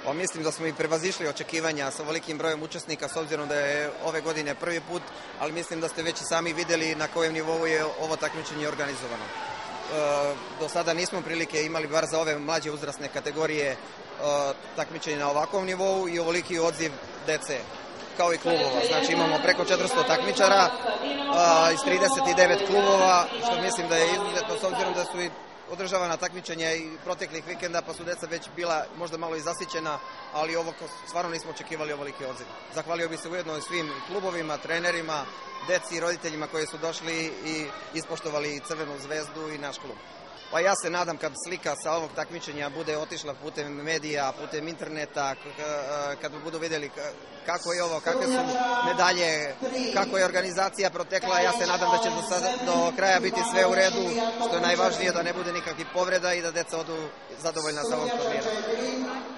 Mislim da smo i prevazišli očekivanja sa ovolikim brojem učesnika, s obzirom da je ove godine prvi put, ali mislim da ste već i sami vidjeli na kojem nivou je ovo takmičenje organizovano. Do sada nismo prilike imali, bar za ove mlađe uzrasne kategorije, takmičenje na ovakvom nivou i ovoliki odziv dece, kao i klubova. Znači imamo preko 400 takmičara iz 39 klubova, što mislim da je izuzetno, s obzirom da su i održavana takmičenja i proteklih vikenda, pa su deca već bila možda malo i zasićena, ali ovo stvarno nismo očekivali ovoliki odziv. Zahvalio bih se ujedno svim klubovima, trenerima, deci i roditeljima koji su došli i ispoštovali Crvenu zvezdu i naš klub. Pa ja se nadam kad slika sa ovog takmičenja bude otišla putem medija, putem interneta, kad budu vidjeli kako je ovo, kakve su medalje, kako je organizacija protekla, ja se nadam da će do kraja biti sve u redu, što je najvažnije da ne bude nikakvih povreda i da deca odu zadovoljna sa ovog turnira.